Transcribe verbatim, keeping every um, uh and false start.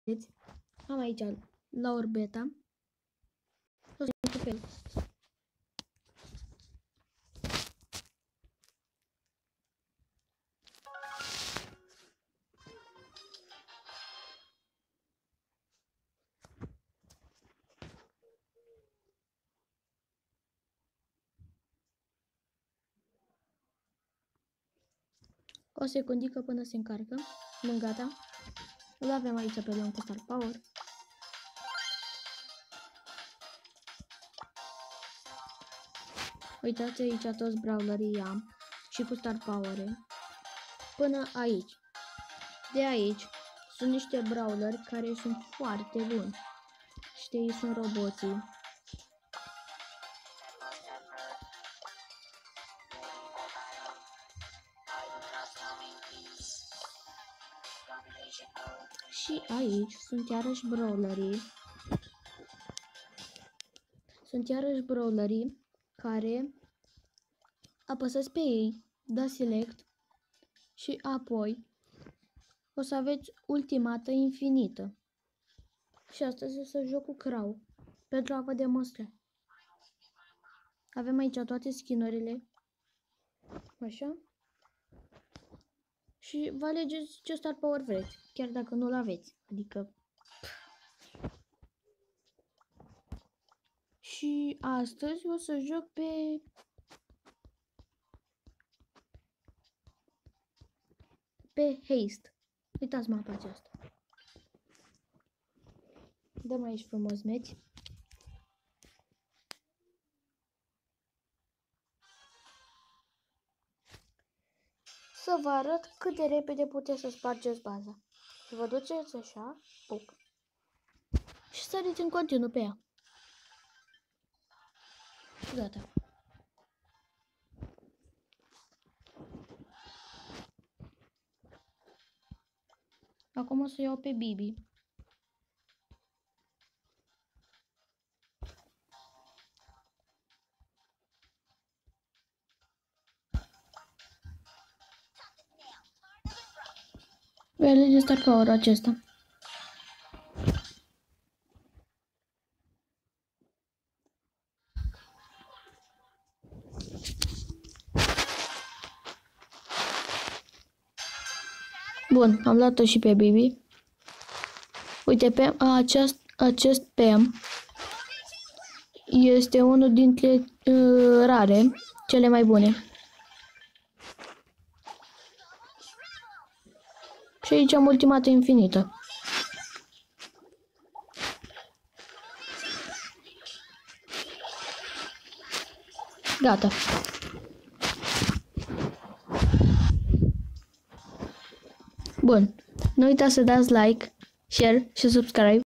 Am aici la orbeta. O să pe el. O secundică până se încarcă. Bun, gata. Îl avem aici pe Leon cu Star Power. Uitați aici toți brawlerii am și cu Star Power. Până aici. De aici sunt niște brawleri care sunt foarte buni. Și ei sunt roboții. Și aici sunt iarăși brawlerii. Sunt iarăși brawlerii care apăsați pe ei, dați select și apoi o să aveți ultimată infinită. Și astăzi o să joc cu Crow pentru a vă demonstra. Avem aici toate skin-urile. Așa. Și vă alegeți ce Star Power vreți, chiar dacă nu-l aveți. Adică... Și astăzi o să joc pe... Pe Haste. Uitați mapa aceasta. Dăm aici frumos meci. Să vă arăt cât de repede puteți să spargeți baza. Vă duceți așa, puc. Și săriți în continuu pe ea. Gata. Acum o să iau pe Bibi. Voi alege Star Power acesta. Bun, am luat-o și pe Bibi. Uite, pe acest, acest Pam este unul dintre uh, rare, cele mai bune. Și aici am ultimată infinită. Gata. Bun. Nu uitați să dați like, share și subscribe.